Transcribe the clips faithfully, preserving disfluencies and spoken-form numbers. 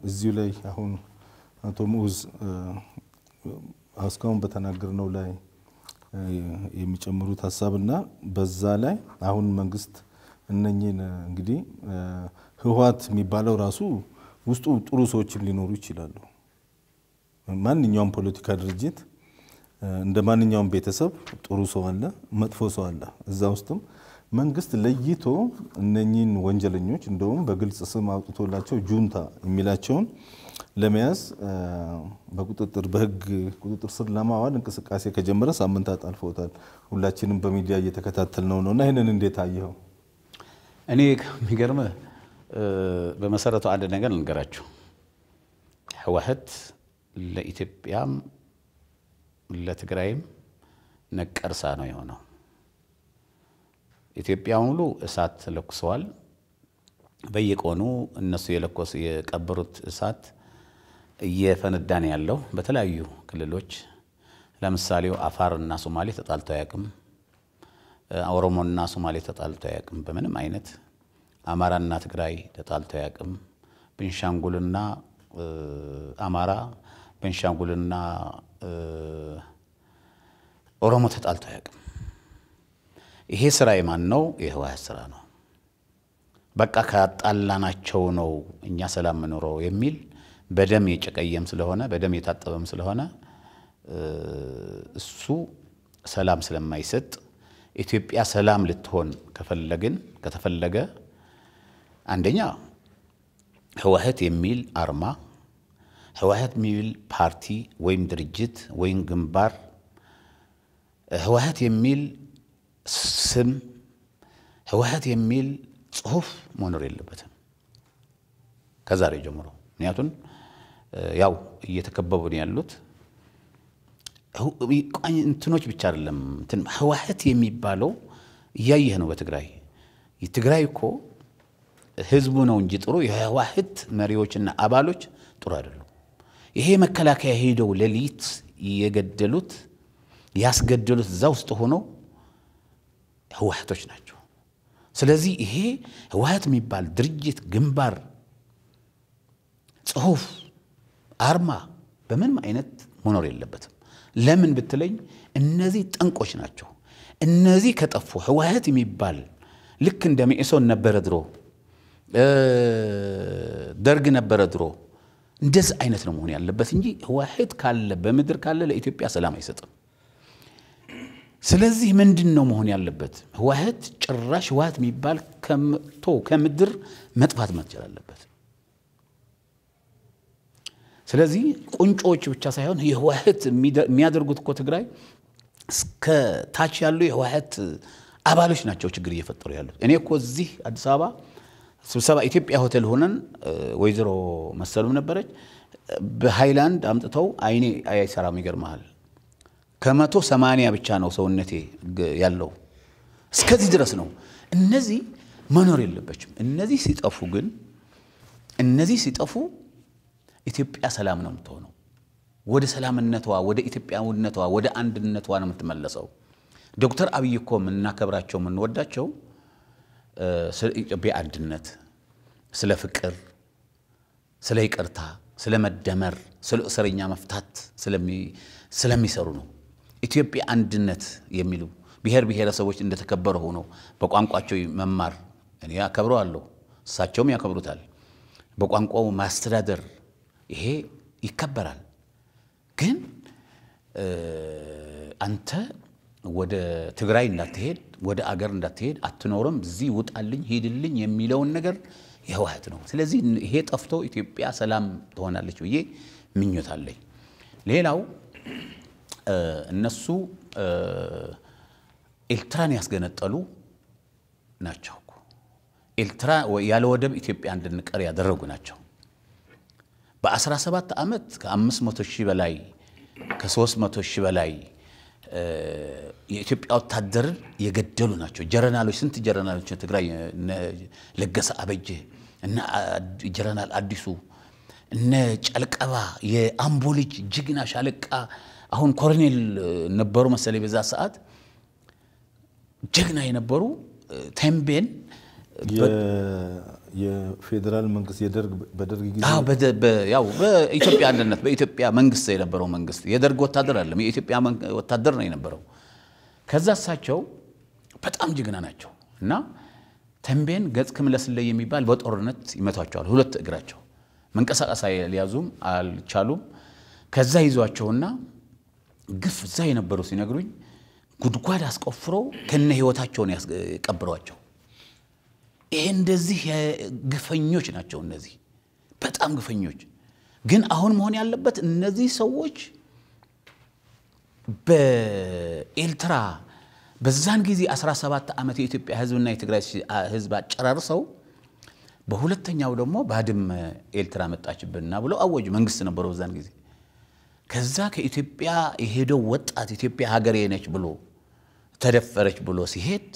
እዚሁ ላይ አሁን አቶ ሙዝ አስካውን በተናገርነው ላይ የሚጨምሩት ሐሳብና በዛ ላይ አሁን መንግስት እነኚህን እንግዲህ ህዋት የሚባለው ራሱ ውስጡ ጥሩ ሰዎችም ሊኖሩ ይችላሉ ማንኛውም ፖለቲካ ድርጅት እንደ ማንኛውም ቤተሰብ ጥሩ ሰው አለ መጥፎ ሰው አለ እዛ ውስጥም መንግስት ለይቶ እነኚህን ወንጀለኞች እንደውም በግልጽ ስም አውጥቶላቸው ጁንታ የሚላቸውን ለመያዝ በቁጥጥር በህግ ቁጥጥር ስር ለማዋል እንቅስቃሴ ከጀመረ ሳምንታት አልፎታል ሁላችንም በሚዲያ እየተከታተልነው ነውና ይሄንን እንዴት አየው እኔ የሚገርም በመሰረቱ አንድ ነገር ልንገራችሁ ህወሓት ለኢትዮጵያም ለትግራይም ነቀርሳ ነው የሆነው ኢትዮጵያ ሙሉ እሳት ለኩሰዋል በየቆኑ እነሱ የለኮስ የቀበሩት እሳት እየፈነዳን ያለው በተለያዩ ክልሎች ለምሳሌ አፋርና ሶማሌ ተጣልተው ያቅም ኦሮሞና ሶማሌ ተጣልተው ያቅም በምንም አይነት አማራና ትግራይ ተጣልተው ያቅም ቤንሻንጉልና አማራ ቤንሻንጉልና ኦሮሞ ተጣልተው ያቅም ይሄ ስራ የማን ነው የህወሓት ስራ ነው በቃ ካጣላናቸው ነው እኛ ሰላም መኖረው የሚል በደም የጨቀየም ስለሆነ በደም የታጠበም ስለሆነ እሱ ሰላም ስለማይሰጥ ኢትዮጵያ ሰላም ልትሆን ከፈለግን ከተፈለገ አንደኛ ህወሓት የሚል አርማ ህወሓት የሚል ፓርቲ ወይም ድርጅት ወይም ግንባር ህወሓት የሚል ስም ህወሓት የሚል ጽሁፍ መኖር የለበትም ከዛሬ ጀምሮ ምክንያቱም ያው እየተከበቡ ነው ያሉት እንትኖች ብቻ አይደለም እንትን ህወሓት የሚባለው ያየህ ነው በትግራይ የትግራይ እኮ ህዝቡ ነው እንጂ ጥሩ የህወሓት መሪዎችና አባሎች ጥሩ አይደሉም ይሄ መከላከያ ሄደው ለሊት የገደሉት ያስገደሉት እዛ ውስጥ ሆኖ ህወሓቶች ናቸው ስለዚህ ይሄ ህወሓት የሚባል ድርጅት ግንባር ጽሁፍ አርማ በምንም አይነት መኖር የለበትም ለምን ብትለኝ እነዚህ ጠንቆች ናቸው እነዚህ ከጠፉ ህወሓት የሚባል ልክ እንደ መኢሶን ነበር ድሮ ደርግ ነበር ድሮ እንደዚህ አይነት ነው መሆን ያለበት እንጂ ህወሓት ካለ በመድር ካለ ለኢትዮጵያ ሰላም አይሰጥም ስለዚህ ምንድነው መሆን ያለበት ህወሓት ጭራሽ ህወሓት የሚባል ከመቶ ከምድር መጥፋት መቻል አለበት ስለዚህ ቁንጮች ብቻ ሳይሆን የህወሓት የሚያደርጉት እኮ ትግራይ እስከ ታች ያሉ የህወሓት አባሎች ናቸው ችግር እየፈጠሩ ያሉት እኔ እኮ እዚህ አዲስ አበባ ስብሰባ ኢትዮጵያ ሆቴል ሆነን ወይዘሮ መሰሉም ነበረች በሃይላንድ አምጥተው አይኔ አይሰራም ይገርማል ከመቶ ሰማንያ ብቻ ነው ሰውነቴ ያለው እስከዚህ ድረስ ነው እነዚህ መኖር የለበችም እነዚህ ሲጠፉ ግን እነዚህ ሲጠፉ ኢትዮጵያ ሰላም ነው የምትሆነው ወደ ሰላምነቷ ወደ ኢትዮጵያውነቷ ወደ አንድነቷ ነው የምትመለሰው ዶክተር አብይ እኮ ምንናከብራቸው ምንወዳቸው ስለ ኢትዮጵያ አንድነት ስለ ፍቅር ስለ ይቅርታ ስለ መደመር ስለ እስረኛ መፍታት ስለሚ ስለሚሰሩ ነው ኢትዮጵያ አንድነት የሚሉ ብሔር ብሔረሰቦች እንደተከበረ ሆኖ በቋንቋቸው መማር እኔ ያከብራለሁ እሳቸውም ያከብሩታል በቋንቋው ማስተዳደር ይሄ ይከበራል ግን አንተ ወደ ትግራይ እንዳትሄድ ወደ አገር እንዳትሄድ አትኖርም እዚህ ውጣልኝ ሄድልኝ የሚለውን ነገር የህወሓት ነው ስለዚህ ይሄ ጠፍቶ ኢትዮጵያ ሰላም ትሆናለች ብዬ ምኞት አለኝ ሌላው እነሱ ኤርትራን ያስገነጠሉ ናቸው ኤርትራ ያለ ወደብ ኢትዮጵያ እንድንቀር ያደረጉ ናቸው በ17 አመት ከ500 ሺህ በላይ ከ300 ሺህ በላይ የኢትዮጵያ ወታደር የገደሉ ናቸው ጀነራሎች ስንት ጀነራሎች ትግራይ ለገሰ አበጀ እና ጀነራል አዲሱ እነ ጨልቀባ የአምቦ ልጅ ጅግና ሻለቃ አሁን ኮሎኔል ነበሩ መሰለኝ በዛ ሰዓት ጀግና የነበሩ ተምቤን የፌደራል መንግስት የደርግ በደርግ ጊዜ አዎ ያው በኢትዮጵያ አንድነት በኢትዮጵያ መንግስት የነበረው መንግስት የደርግ ወታደር አይደለም የኢትዮጵያ ወታደር ነው የነበረው ከዛ እሳቸው በጣም ጅግና ናቸው እና ተንቤን ገጽ ክምለስለይ የሚባል በጦርነት ይመታቸዋል ሁለት እግራቸው መንቀሳቀስ ያልያዙም አልቻሉም ከዛ ይዟቸውና ግፍ እዛ የነበሩ ሲነግሩኝ ጉድጓድ አስቆፍረው ከነ ህይወታቸውን ያስቀብሯቸው ይሄ እንደዚህ ግፈኞች ናቸው እነዚህ በጣም ግፈኞች ግን አሁን መሆን ያለበት እነዚህ ሰዎች በኤልትራ በዛን ጊዜ አስራ ሰባት ዓመት የኢትዮጵያ ህዝብና የትግራይ ህዝብ አጨራርሰው በሁለተኛው ደግሞ ባድም ኤልትራ መጣችብንና ብለው አወጁ መንግስት ነበረው በዛን ጊዜ ከዛ ከኢትዮጵያ የሄደው ወጣት ኢትዮጵያ ሀገሬ ነች ብሎ ተደፈረች ብሎ ሲሄድ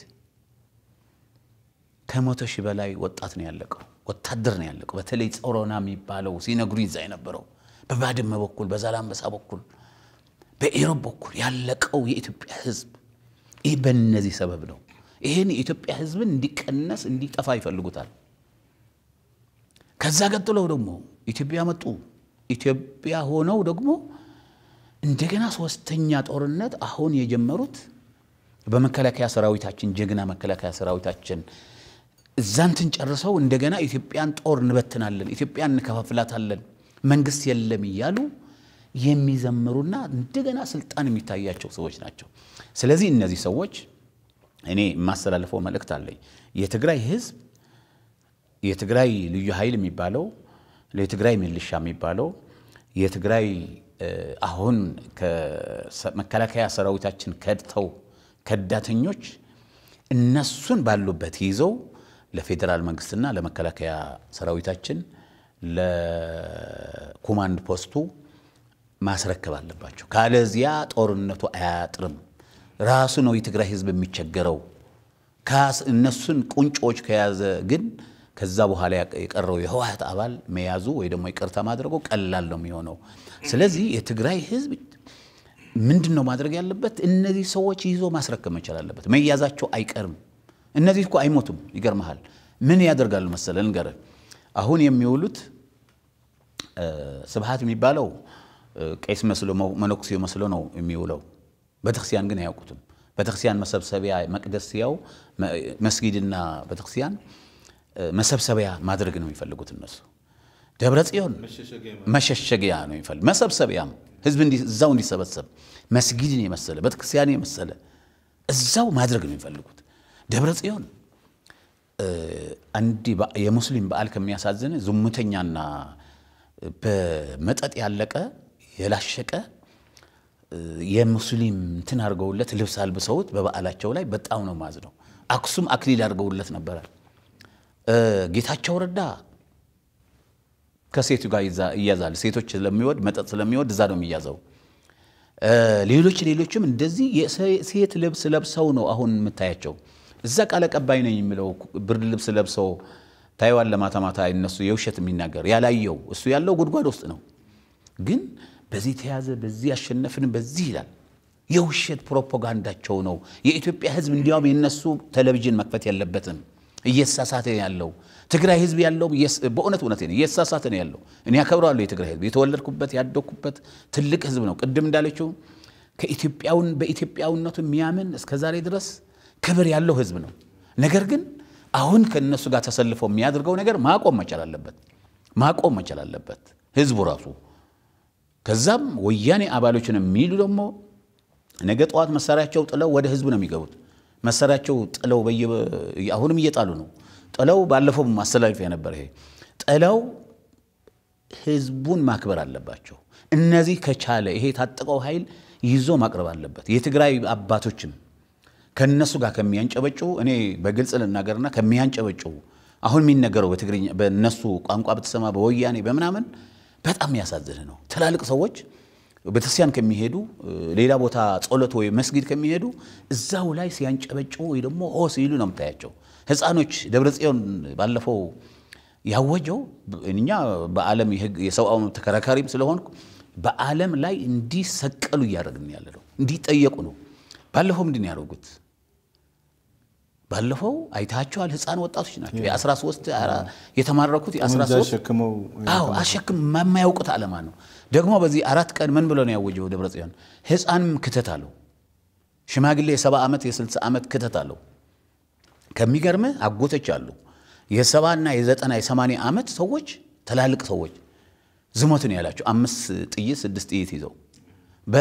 ከመቶ ሺህ በላይ ወጣት ነው ያለቀው ወታደር ነው ያለቀው በተለይ ጾሮና የሚባለው ሲነግሩ ይዛ የነበረው በባድመ በኩል በዛላምበሳ በኩል በኢሮብ በኩል ያለቀው የኢትዮጵያ ህዝብ ይሄ በእነዚህ ሰበብ ነው ይሄን የኢትዮጵያ ህዝብን እንዲቀነስ እንዲጠፋ ይፈልጉታል ከዛ ቀጥለው ደግሞ ኢትዮጵያ መጡ ኢትዮጵያ ሆነው ደግሞ እንደገና ሶስተኛ ጦርነት አሁን የጀመሩት በመከላከያ ሰራዊታችን ጀግና መከላከያ ሰራዊታችን እዛንትን ጨርሰው እንደገና ኢትዮጵያን ጦር እንበትናለን ኢትዮጵያን እንከፋፍላታለን መንግስት የለም ይያሉ የሚዘምሩና እንደገና ስልጣን የሚታያቸው ሰዎች ናቸው ስለዚህ እነዚህ ሰዎች እኔ ማስተላለፈው መልእክት አለኝ የትግራይ ህዝብ የትግራይ ልዩ ኃይል የሚባለው ለትግራይ ሚሊሻ የሚባለው የትግራይ አሁን ከመከላከያ ሰራዊታችን ከድተው ከዳተኞች እነሱን ባሉበት ይዘው ለፌደራል መንግስትና ለመከላከያ ሰራዊታችን ለኮማንድ ፖስቱ ማስረከብ አለባቸው ካለዚያ ጦርነቱ አያጥርም ራሱ ነው የትግራይ ህዝብ የሚቸገረው ካስ እነሱን ቁንጮች ከያዘ ግን ከዛ በኋላ የቀረው የህወሓት አባል መያዙ ወይ ደግሞ ይቅርታ ማድረጉ ቀላል ነው የሚሆነው ስለዚህ የትግራይ ህዝብ ምንድነው ማድረግ ያለበት እነዚህ ሰዎች ይዞ ማስረከብ መቻል አለበት መያዛቸው አይቀርም እነዚህ እኮ አይሞቱም ይገርማል ምን ያደርጋሉ መሰለን እንገረ አሁን የሚውሉት ስብሃት የሚባለው ቄስ መስሎ መነኩሴው መስሎ ነው የሚውለው በተክሲያን ግን አያውቁትም በተክሲያን መሰብሰቢያ መቅደስ ያው መስጊድና በተክሲያን መሰብሰቢያ ማድረግ ነው የሚፈልጉት እነሱ ደብረ ጽዮን መሸሸጊያ ነው የሚፈልግ መሰብሰቢያም ህዝብ እንዲ እዛው እንዲሰበሰብ መስጊድን የመሰለ በተክሲያን የመሰለ እዛው ማድረግ ነው የሚፈልጉት ደብረ ጽዮን አንዲ የሙስሊም በዓል ከሚያሳዝን ዝሙተኛና በመጠጥ ያለቀ የላሸቀ የሙስሊም እንትን አርገውለት ልብስ አልብሰውት በበዓላቸው ላይ በጣም ነው ማዝነው አክሱም አክሊል አርገውለት ነበር ጌታቸው ረዳ ከሴቱ ጋር ይያዛል ሴቶች ስለሚወድ መጠጥ ስለሚወድ እዛ ነው የሚያዘው ሌሎች ሌሎችም እንደዚህ የሴት ልብስ ለብሰው ነው አሁን የምታያቸው እዛ ቃል ቀባይ ነኝ የሚለው ብርድ ልብስ ለብሰው ታይዋን ለማታ ማታ እነሱ የውሸት የሚናገር ያላየው እሱ ያለው ጉድጓድ ውስጥ ነው ግን በዚህ ተያዘ በዚህ አሸነፍን በዚህ ይላል የውሸት ፕሮፓጋንዳቸው ነው የኢትዮጵያ ህዝብ እንዲያው የነሱ ቴሌቪዥን መክፈት ያለበትም እየሳሳተ ያለው ትግራይ ህዝብ ያለው በእውነት እውነት ነው እየሳሳተ ነው ያለው እኔ አከብራለሁ የትግራይ ህዝብ የተወለድኩበት ያደኩበት ትልቅ ህዝብ ነው ቅድም እንዳለችው ከኢትዮጵያውን በኢትዮጵያውነቱ የሚያምን እስከዛሬ ድረስ ክብር ያለው ህዝብ ነው ነገር ግን አሁን ከነሱ ጋር ተሰልፎ የሚያደርገው ነገር ማቆም መቻል አለበት ማቆም መቻል አለበት ህዝቡ ራሱ ከዛም ወያኔ አባሎችን የሚሉ ደግሞ ነገ ጧት መሳሪያቸው ጥለው ወደ ህዝቡ ነው የሚገቡት መሳሪያቸው ጥለው በየ አሁንም እየጣሉ ነው ጥለው ባለፈው ማስተላለፍ የነበረ ይሄ ጥለው ህዝቡን ማክበር አለባቸው እነዚህ ከቻለ ይሄ ታጥቀው ኃይል ይዞ ማቅረብ አለበት የትግራይ አባቶችም ከነሱ ጋር ከሚያንጨበጩ እኔ በግልጽ ለናገርና ከሚያንጨበጩ አሁን የሚነገረው በትግርኛ በነሱ ቋንቋ በተሰማ በወያኔ በመናመን በጣም ያሳዝነ ነው ትላልቅ ሰዎች በተክሲያን ከሚሄዱ ሌላ ቦታ ጾለት ወይ መስጊድ ከሚሄዱ እዛው ላይ ሲያንጨበጩ ወይ ደግሞ ሆስ ይሉ ነው የምታያቸው ህፃኖች ደብረ ጽዮን ባለፈው ያወጀው እኛ በዓለም የሰውአው ተከራካሪም ስለሆንኩ በዓለም ላይ እንዲሰቀሉ ያደርግን ያለው እንዲጠየቁ ነው ባለፈው ምንድን ያደርጉት ባለፈው አይታቸዋል ህፃን ወጣቶች ናቸው የ13 የተማረኩት የ13 ሸክመው አዎ አሸክም የማያውቁት ዓለማ ነው ደግሞ በዚህ አራት ቀን ምን ብሎ ነው ያወጀው ደብረጽዮን ህፃንም ክተት አለው ሽማግሌ የ70 ዓመት የ60 ዓመት ክተት አለው ከሚገርም አጎቶች አሉ የ70 እና የ90 የ80 ዓመት ሰዎች ተላልቅ ሰዎች ዝሞትን ያላቸው አምስት ጥይት ስድስት ጥይት ይዘው በ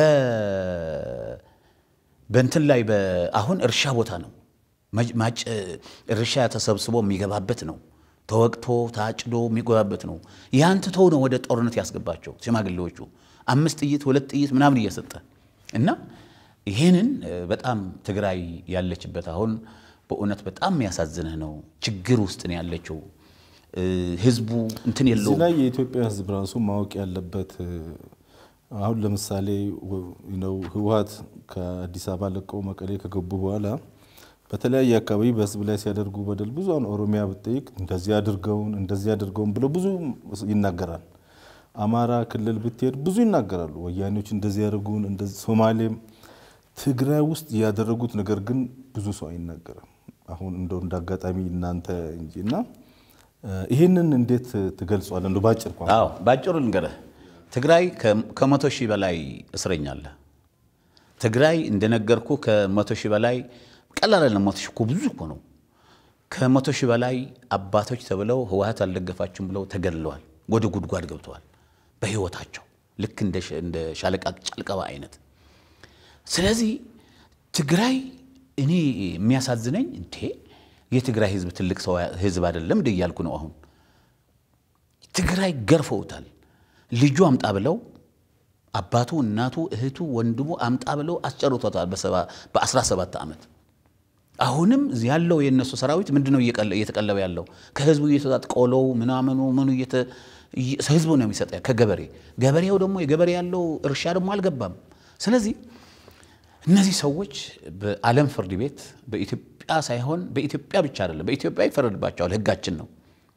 በእንትን ላይ በአሁን እርሻ ቦታ ነው ማጭ እርሻ ተሰብስቦ የሚገባበት ነው ተወቅቶ ታጭዶ የሚገባበት ነው ያን ተተው ነው ወደ ጦርነት ያስገባቸው ሽማግሌዎቹ አምስት ጥይት ሁለት ጥይት ምናምን እየሰጠ እና ይሄንን በጣም ትግራይ ያለችበት አሁን በእውነት በጣም ያሳዝነህ ነው ችግር ውስጥ ነው ያለችው ህዝቡ እንትን የለው ስለዚህ የኢትዮጵያ ህዝብ ራሱ ማወቅ ያለበት አሁን ለምሳሌ ነው ህወሓት ከአዲስ አበባ ለቀው መቀሌ ከገቡ በኋላ በተለያየ አካባቢ በህዝብ ላይ ሲያደርጉ በደል ብዙ አሁን ኦሮሚያ ብትጠይቅ እንደዚህ አድርገውን እንደዚህ አድርገውን ብለው ብዙ ይናገራል አማራ ክልል ብትሄድ ብዙ ይናገራሉ ወያኔዎች እንደዚህ ያደርጉን እንደዚህ ሶማሌም ትግራይ ውስጥ ያደረጉት ነገር ግን ብዙ ሰው አይናገርም አሁን እንደው እንዳጋጣሚ እናንተ እንጂና ይሄንን እንዴት ትገልጿል እንደው ባጭር ቋንቋ አዎ ባጭሩ ልንገርህ ትግራይ ከመቶ ሺህ በላይ እስረኛ አለ ትግራይ እንደነገርኩ ከመቶ ሺህ በላይ ቀላል አይደለም መቶ ሺህ ብዙ እኮ ነው ከመቶ ሺህ በላይ አባቶች ተብለው ህወሓት አልደገፋችሁም ብለው ተገድለዋል ወደ ጉድጓድ ገብተዋል በህይወታቸው ልክ እንደ እንደ ሻለቃ ጫልቀባ አይነት ስለዚህ ትግራይ እኔ የሚያሳዝነኝ እንዴ የትግራይ ህዝብ ትልቅ ሰው ህዝብ አይደለም እንደ ያልኩ ነው አሁን ትግራይ ገርፈውታል ልጁ አምጣ ብለው አባቱ እናቱ እህቱ ወንድሙ አምጣ ብለው አስጨርቶታል በ17 ዓመት አሁንም ያለው የነሱ ሰራዊት ምንድነው እየተቀለበ ያለው ከህዝቡ እየተጣጣቆለው ምናምኑ ምኑ እየተ ህዝቡ ነው የሚሰጠው ከገበሬ ገበሬው ደግሞ የገበሬ ያለው እርሻ ደግሞ አልገባም ስለዚህ እነዚህ ሰዎች በዓለም ፍርድ ቤት በኢትዮጵያ ሳይሆን በኢትዮጵያ ብቻ አይደለም በኢትዮጵያ ይፈረድባቸዋል ህጋችን ነው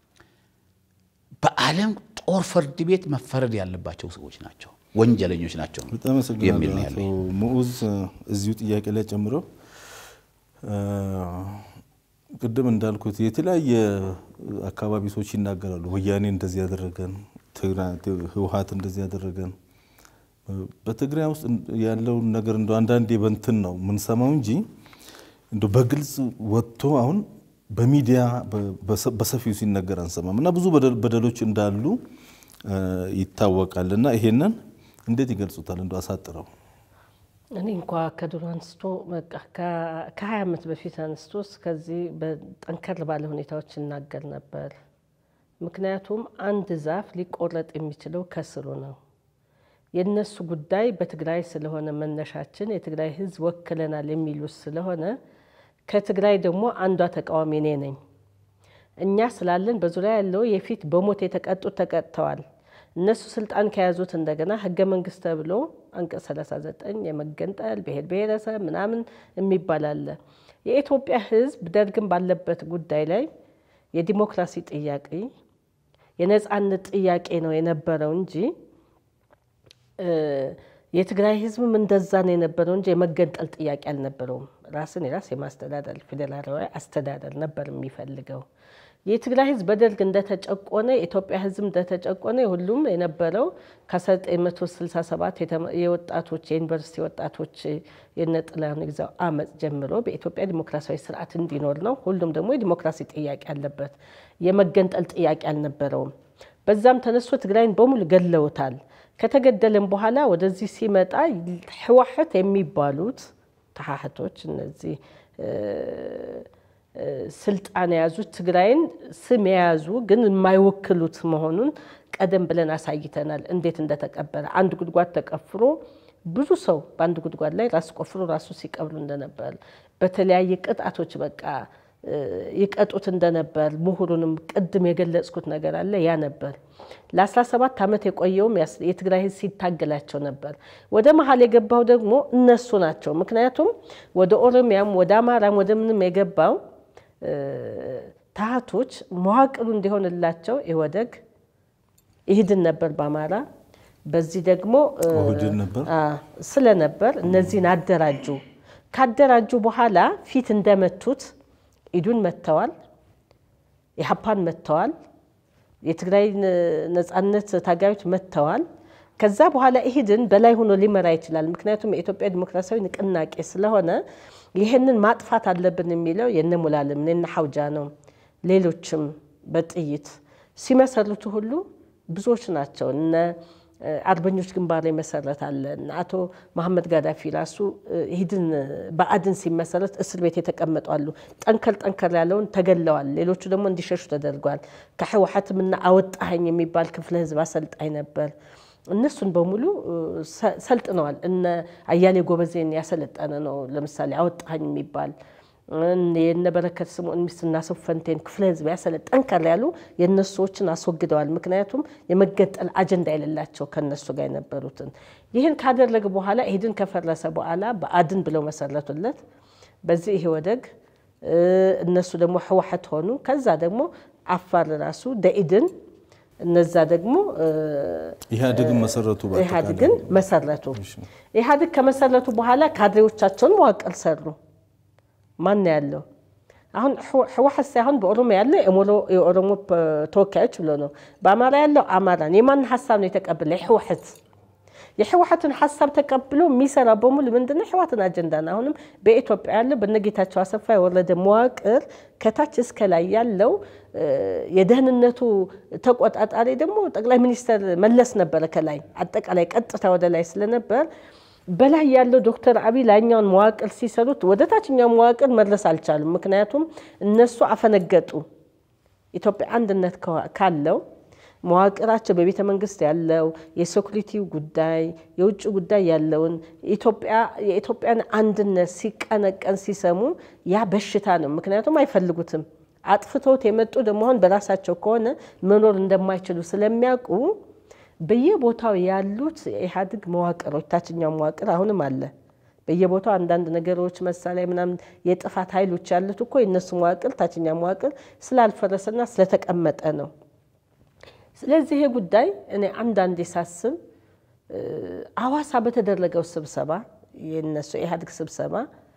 በዓለም ጦር ፍርድ ቤት መፈረድ ያለባቸው ሰዎች ናቸው ወንጀለኞች ናቸው የሚል ነው ያለው ሙኡዝ እዚሁ ጥያቄ ላይ ጨምሮ ቅድም እንዳልኩት የተለያየ አካባቢ ሰዎች ይናገራሉ ወያኔ እንደዚህ ያደረገን ትግራይ ህወሓት እንደዚህ ያደረገን በትግራይ ውስጥ ያለው ነገር እንደው አንዳንዴ በእንትን ነው ምን ሰማው እንጂ እንደው በግልጽ ወጥቶ አሁን በሚዲያ በሰፊው ሲነገር አንሰማም እና ብዙ በደሎች እንዳሉ ይታወቃልና ይሄንን እንዴት ይገልጹታል እንደው አሳጥረው እኔ እንኳን ከድሮ አንስቶ በቃ ከ20 ዓመት በፊት አንስቶ ከዚህ በጠንከር ባለ ሁኔታዎች እናገር ነበር ምክንያቱም አንድ ዛፍ ሊቆረጥ የሚችለው ከስሩ ነው የነሱ ጉዳይ በትግራይ ስለሆነ መነሻችን የትግራይ ህዝብ ወክለናል የሚሉስ ስለሆነ ከትግራይ ደግሞ አንዷ ተቃዋሚ እኔ ነኝ እኛ ስላለን በዙሪያ ያለው የፊት በሞት የተቀጡት ተቀጥተዋል እነሱ ስልጣን ከያዙት እንደገና ህገ መንግስት ተብሎ አንቀጽ ሰላሳ ዘጠኝ የመገንጠል ብሔር ብሔረሰብ ምናምን የሚባል አለ የኢትዮጵያ ህዝብ ደርግም ባለበት ጉዳይ ላይ የዲሞክራሲ ጥያቄ የነጻነት ጥያቄ ነው የነበረው እንጂ የትግራይ ህዝብ እንደዛ ነው የነበረው እንጂ የመገንጠል ጥያቄ አልነበረውም ራስን የራስ የማስተዳደር ፌደራላዊ አስተዳደር ነበር የሚፈልገው የትግራይ ህዝብ በደርግ እንደተጨቆነ ኢትዮጵያ ህዝብ እንደተጨቆነ ሁሉም የነበረው ከ1967 የወጣቶች የዩኒቨርሲቲ ወጣቶች የነጥላን ግዛው አመጽ ጀምሮ በኢትዮጵያ ዲሞክራሲያዊ ስርዓት እንዲኖር ነው ሁሉም ደግሞ የዲሞክራሲ ጥያቄ አለበት የመገንጠል ጥያቄ አልነበረውም በዛም ተነስቶ ትግራይን በሙሉ ገለውታል ከተገደለም በኋላ ወደዚህ ሲመጣ ህወሓት የሚባሉት ተሐህቶች እነዚህ ስልጣን ያዙት ትግራይን ስም ያዙ ግን የማይወክሉት መሆኑን ቀደም ብለን አሳይተናል እንዴት እንደተቀበለ አንድ ጉድጓድ ተቀፍሮ ብዙ ሰው በአንድ ጉድጓድ ላይ ራስ ቆፍሮ ራሱ ሲቀብሉ እንደነበር በተለያየ ቅጣቶች በቃ ይቀጡት እንደነበር ምሁሩንም ቅድም የገለጽኩት ነገር አለ ያ ነበር ለ17 ዓመት የቆየውም የትግራይ ህዝብ ሲታገላቸው ነበር ወደ መሐል የገባው ደግሞ እነሱ ናቸው ምክንያቱም ወደ ኦሮሚያም ወደ አማራም ወደ ምንም የገባው ታህቶች መዋቅሩ እንዲሆንላቸው ይወደግ ይሄድን ነበር በአማራ በዚህ ደግሞ ስለነበር እነዚህን አደራጁ ካደራጁ በኋላ ፊት እንደመቱት ኢዱን መተዋል ኢሃፓን መተዋል የትግራይ ነጻነት ታጋዮች መተዋል ከዛ በኋላ ኢህድን በላይ ሆኖ ሊመራ ይችላል ምክንያቱም የኢትዮጵያ ዲሞክራሲያዊ ንቅናቄ ስለሆነ ይሄንን ማጥፋት አለብን የሚለው የነሙላለም ነና ሐውጃ ነው ሌሎችም በጥይት ሲመሰርቱ ሁሉ ብዙዎች ናቸው እነ አርበኞች ግንባር ላይ መሰረት አለ አቶ መሐመድ ጋዳፊ ራሱ ኢህድን በአድን ሲመሰረት እስር ቤት የተቀመጣሉ ጠንከር ጠንከር ያለውን ተገለዋል ሌሎቹ ደግሞ እንዲሸሹ ተደርጓል ከህወሓትምና አወጣኸኝ የሚባል ክፍለ ህዝብ አሰልጣኝ ነበር እነሱን በሙሉ ሰልጥነዋል እነ አያሌ ጎበዜን ያሰለጠነ ነው ለምሳሌ አወጣኸኝ የሚባል የነ በረከት ስምዖን ሚስትና ሶፈንቴን ክፍለ ህዝብ ያሰለጠን ካላሉ የነሱዎችን አስወግደዋል ምክንያቱም የመገጠል አጀንዳ የሌላቸው ከነሱ ጋር የነበሩትን ይሄን ካደረገ በኋላ ኢህድን ከፈረሰ በኋላ በአድን ብለው መሰረቱለት በዚህ ይሄ ወደግ እነሱ ደግሞ ህወሓት ሆኑ ከዛ ደግሞ አፋር ራሱ ደኢድን እነዛ ደግሞ ኢህአዴግን መሰረቱ ባጠቃላይ ኢህአዴግን መሰረቱ ኢህአዴግ ከመሰረቱ በኋላ ካድሬዎቻቸውን መዋቅር ሰሩ ማን ያለው አሁን ህወሓት ሳይሆን በኦሮሞ ያለ እሞሎ የኦሮሞ ተወካዮች ብሎ ነው በአማራ ያለው አማራን የማን ሐሳብ ነው የተቀበለ ህወሓት የህወሓትን ሐሳብ ተቀብሎ የሚሰራ በሙሉ ምንድነው ህወሓትን አጀንዳና አሁንም በኢትዮጵያ ያለ በነጌታቸው አሰፋ የወረደ መዋቅር ከታች እስከ ላይ ያለው የደህንነቱ ተቆጣጣሪ ደግሞ ጠቅላይ ሚኒስትር መለስ ነበር ከላይ አጠቃላይ ቀጥታ ወደ ላይ ስለነበር በላይ ያለው ዶክተር አብይ ላኛውን መዋቅር ሲሰሩት ወደ ታችኛው መዋቅር መድረስ አልቻሉም ምክንያቱም እነሱ አፈነገጡ ኢትዮጵያ አንድነት ካለው መዋቅራቸው በቤተ መንግስት ያለው የሴኩሪቲው ጉዳይ የውጭ ጉዳይ ያለውን ኢትዮጵያ የኢትዮጵያን አንድነት ሲቀነቀን ሲሰሙ ያ በሽታ ነው ምክንያቱም አይፈልጉትም አጥፍቶት የመጡ ደግሞ አሁን በራሳቸው ከሆነ መኖር እንደማይችሉ ስለሚያውቁ በየቦታው ያሉት ኢህአዴግ መዋቅሮች ታችኛው መዋቅር አሁንም አለ በየቦታው አንዳንድ ነገሮች መሳሪያ ምናምን የጥፋት ኃይሎች ያሉት እኮ የነሱ መዋቅር ታችኛው መዋቅር ስላልፈረሰና ስለተቀመጠ ነው ስለዚህ ይሄ ጉዳይ እኔ አንዳንድ የሳስብ አዋሳ በተደረገው ስብሰባ የነሱ ኢህአዴግ ስብሰባ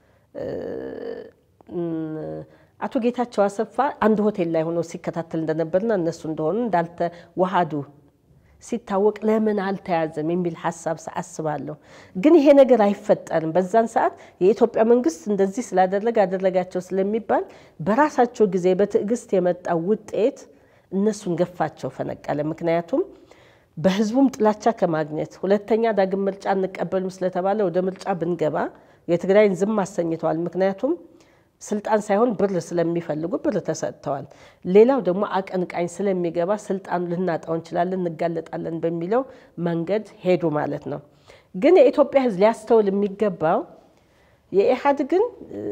አቶ ጌታቸው አሰፋ አንድ ሆቴል ላይ ሆኖ ሲከታተል እንደነበርና እነሱ እንደሆኑ እንዳልተ ወሃዱ ሲታወቅ ለምን አልተያዘም የሚል ሐሳብ አስባለሁ ግን ይሄ ነገር አይፈጠርም በዛን ሰዓት የኢትዮጵያ መንግስት እንደዚህ ስላደረገ አደረጋቸው ስለሚባል በራሳቸው ጊዜ በትዕግስት የመጣ ውጤት እነሱን ገፋቸው ፈነቀለ ምክንያቱም በህዝቡም ጥላቻ ከማግኘት ሁለተኛ ዳግም ምርጫ እንቀበሉ ስለተባለ ወደ ምርጫ ብንገባ የትግራይን ዝም አሰኝተዋል ምክንያቱም ስልጣን ሳይሆን ብር ስለሚፈልጉ ብር ተሰጥተዋል ሌላው ደግሞ አቀንቃኝ ስለሚገባ ስልጣን ልናጣው እንችላለን እንጋለጣለን በሚለው መንገድ ሄዱ ማለት ነው ግን የኢትዮጵያ ህዝብ ሊያስተውል የሚገባው የኢህአዴግን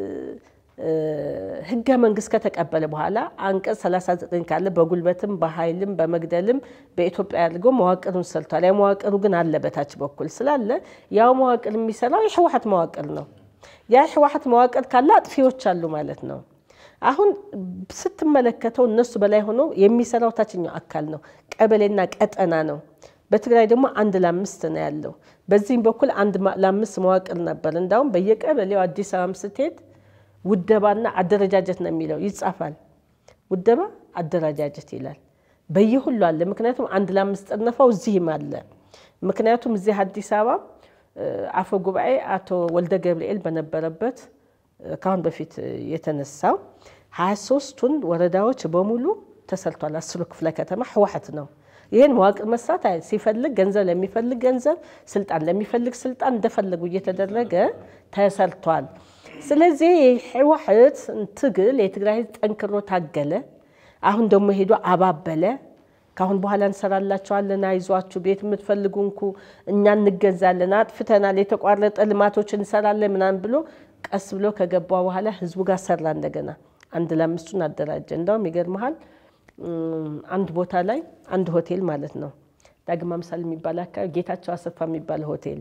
ህገ መንግስት ከተቀበለ በኋላ አንቀጽ ሰላሳ ዘጠኝ ካለ በጉልበትም በኃይልም በመግደልም በኢትዮጵያ ያለው መዋቅሩን ሰርቷል ያ መዋቅሩ ግን አለ በታች በኩል ስላለ ያው መዋቅር የሚሰራው የህወሓት መዋቅር ነው ያ ህወሓት መዋቅር ካለ አጥፊዎች አሉ ማለት ነው አሁን ስትመለከተው እነሱ በላይ ሆኖ የሚሰራው ታችኛው አካል ነው ቀበሌና ቀጠና ነው በትግራይ ደግሞ አንድ ለአምስት ነው ያለው በዚህም በኩል አንድ ለአምስት መዋቅር ነበር እንዳውም በየቀበሌው አዲስ አበባ ስትሄድ ውደባና አደረጃጀት ነው የሚለው ይጻፋል ውደባ አደረጃጀት ይላል በየሁሉ አለ ምክንያቱም አንድ ለአምስት ጠነፋው እዚህም አለ ምክንያቱም እዚህ አዲስ አበባ አፈ ጉባኤ አቶ ወልደ ገብርኤል በነበረበት ካሁን በፊት የተነሳው ሃያ ሦስቱን ወረዳዎች በሙሉ ተሰርቷል አስሩ ክፍለ ከተማ ህወሓት ነው ይሄን መዋቅር መስራት ሲፈልግ ገንዘብ ለሚፈልግ ገንዘብ ስልጣን ለሚፈልግ ስልጣን እንደፈለጉ እየተደረገ ተሰርቷል ስለዚህ ህወሓት ትግል የትግራይ ጠንክሮ ታገለ አሁን ደግሞ ሄዶ አባበለ ካሁን በኋላ እንሰራላችኋለን አይዟችሁ ቤት የምትፈልጉንኩ እኛ እንገዛለን አጥፍተናል የተቋረጠ ልማቶችን እንሰራለን ምናምን ብሎ ቀስ ብሎ ከገባው በኋላ ህዝቡ ጋር ሰራ እንደገና አንድ ለአምስቱን አደራጀ እንደውም ይገርማል አንድ ቦታ ላይ አንድ ሆቴል ማለት ነው ዳግማ ምሳሌ የሚባል አካባቢ ጌታቸው አሰፋ የሚባል ሆቴል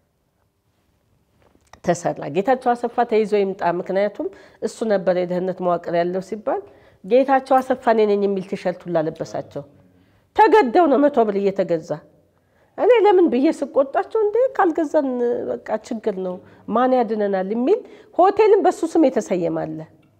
ተሰራ ጌታቸው አሰፋ ተይዞ ይምጣ ምክንያቱም እሱ ነበር የደህንነት መዋቅር ያለው ሲባል ጌታቸው አሰፋ ነኝ የሚል ቲሸርት ሁላ ለበሳቸው ተገደው ነው መቶ ብር እየተገዛ እኔ ለምን በየስቆጣቸው እንደ ካልገዛን በቃ ችግር ነው ማን ያድነናል የሚል ሆቴልን በሱ ስም የተሰየማለ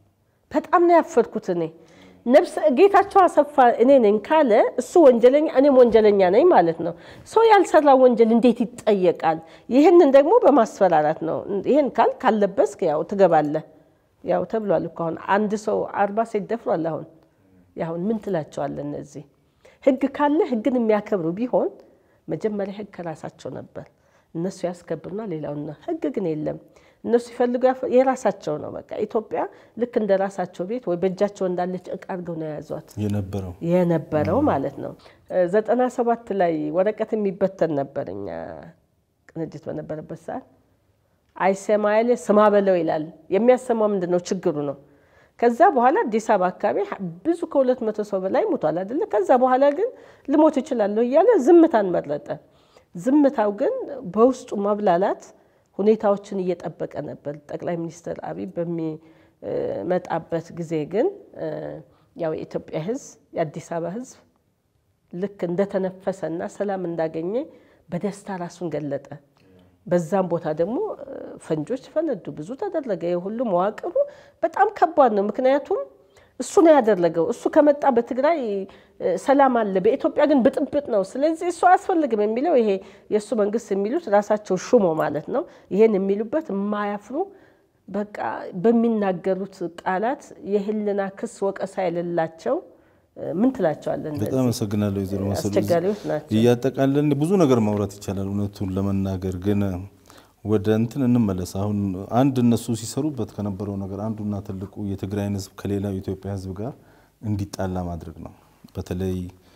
በጣም ነው ያፈርኩት እኔ ነፍስ ጌታቸው አሰፋ እኔ ነኝ ካለ እሱ ወንጀለኛ እኔም ወንጀለኛ ነኝ ማለት ነው ሰው ያልሰራ ወንጀል እንዴት ይጠየቃል ይሄንን ደግሞ በማስፈራራት ነው ይሄን ካል ካለበስክ ያው ትገባለህ ያው ተብሏል እኮ አሁን አንድ ሰው አርባ ሴት ደፍሯል አሁን ያው ምን ትላቸዋለህ እነዚህ ህግ ካለ ህግን የሚያከብሩ ቢሆን መጀመሪያ ህግ ከራሳቸው ነበር እነሱ ያስከብሩና ሌላውና ህግ ግን የለም እነሱ ይፈልጉ የራሳቸው ነው በቃ ኢትዮጵያ ልክ እንደ ራሳቸው ቤት ወይ በእጃቸው እንዳለች እቃ አድርገው ነው ያዟት የነበረው የነበረው ማለት ነው ዘጠና ሰባት ላይ ወረቀት የሚበተን ነበርኛ ቅንጅት በነበረበት ሰዓት አይሰማይለ ስማ በለው ይላል የሚያሰማው ምንድነው ችግሩ ነው ከዛ በኋላ አዲስ አበባ አካባቢ ብዙ ከሁለት መቶ ሰው በላይ ሞቷል አይደለ ከዛ በኋላ ግን ልሞት ይችላል ይያለ ዝምታን መረጠ ዝምታው ግን በውስጡ ማብላላት ሁኔታዎችን እየጠበቀ ነበር ጠቅላይ ሚኒስትር አብይ በሚመጣበት ጊዜ ግን ያው የኢትዮጵያ ህዝብ የአዲስ አበባ ህዝብ ልክ እንደተነፈሰና ሰላም እንዳገኘ በደስታ ራሱን ገለጠ በዛም ቦታ ደግሞ ፈንጆች ፈነዱ ብዙ ተደረገ የሁሉ መዋቅሩ በጣም ከባድ ነው ምክንያቱም እሱ ነው ያደረገው እሱ ከመጣ በትግራይ ሰላም አለ በኢትዮጵያ ግን ብጥብጥ ነው ስለዚህ እሱ አስፈልግም የሚለው ይሄ የሱ መንግስት የሚሉት ራሳቸው ሹሞ ማለት ነው ይሄን የሚሉበት ማያፍሩ በቃ በሚናገሩት ቃላት የህልና ክስ ወቀሳ የሌላቸው ምን ትላቸዋለን በጣም አመሰግናለሁ ይዘሩ መሰለኝ አስቸጋሪዎች ናቸው ያጠቃለን ብዙ ነገር ማውራት ይቻላል እውነቱን ለመናገር ግን ወደ እንትን እንመለስ አሁን አንድ እነሱ ሲሰሩበት ከነበረው ነገር አንዱና ትልቁ የትግራይን ህዝብ ከሌላው ኢትዮጵያ ህዝብ ጋር እንዲጣላ ማድረግ ነው በተለይ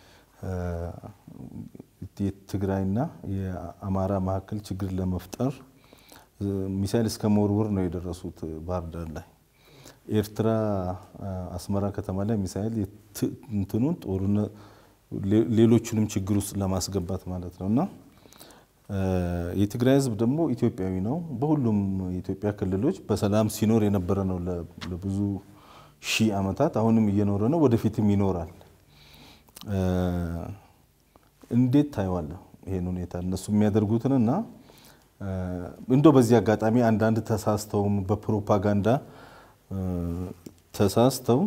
የትግራይና የአማራ ማከል ችግር ለመፍጠር ሚሳኤል እስከ መወርወር ነው የደረሱት ባህርዳር ላይ ኤርትራ አስመራ ከተማ ላይ ሚሳኤል እንትኑን ጦሩን ሌሎችንም ችግር ውስጥ ለማስገባት ማለት ነውና የትግራይ ህዝብ ደግሞ ኢትዮጵያዊ ነው በሁሉም የኢትዮጵያ ክልሎች በሰላም ሲኖር የነበረ ነው ለብዙ ሺህ አመታት አሁንም እየኖረ ነው ወደፊትም ይኖራል እንዴት ታይዋለ ይሄን ሁኔታ እነሱ የሚያደርጉትንና እንዶ በዚህ አጋጣሚ አንድ አንድ ተሳስተው በፕሮፓጋንዳ ተሳስተው